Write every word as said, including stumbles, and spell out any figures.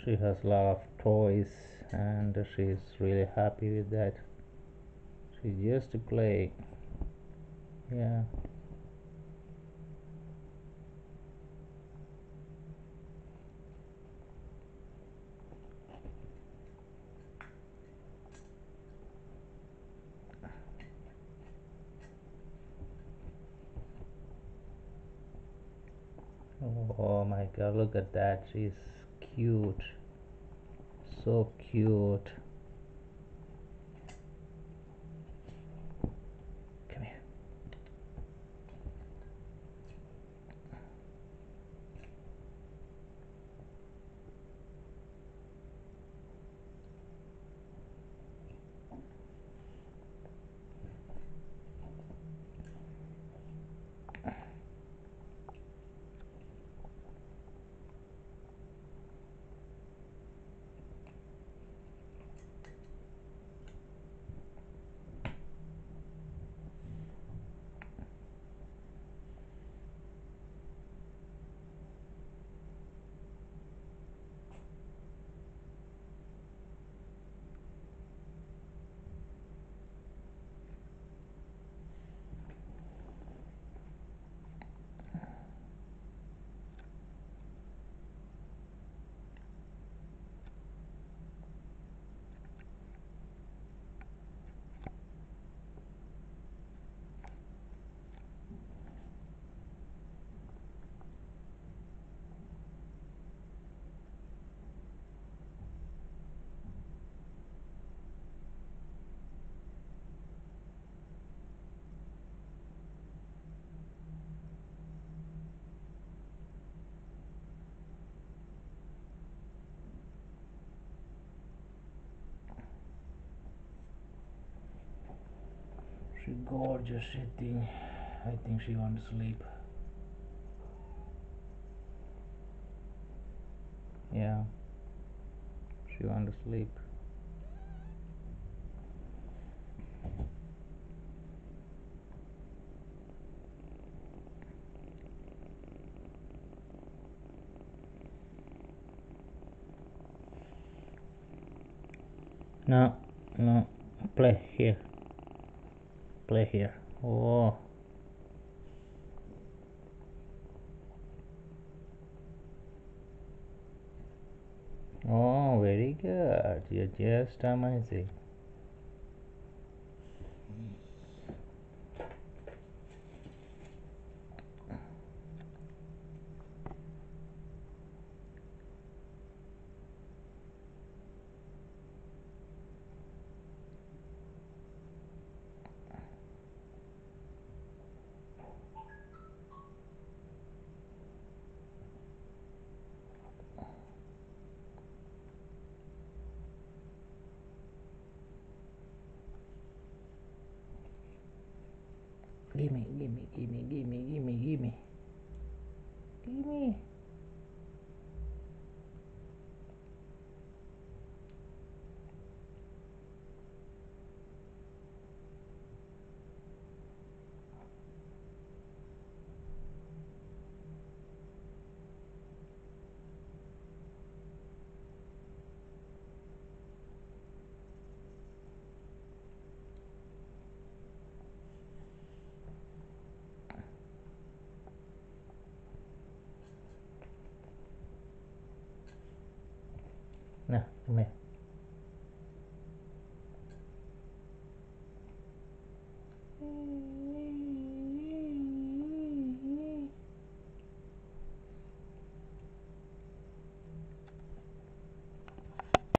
She has a lot of toys and she's really happy with that. She just to play. Yeah. Oh my god, look at that. She's cute. So cute. Come here. She's gorgeous sitting. I think she wants to sleep. Yeah. She wants to sleep. No, no. Play here. Play here. Oh. Oh, very good. You're just amazing. Gimme, gimme, gimme, gimme, gimme, gimme. Gimme. No, come here.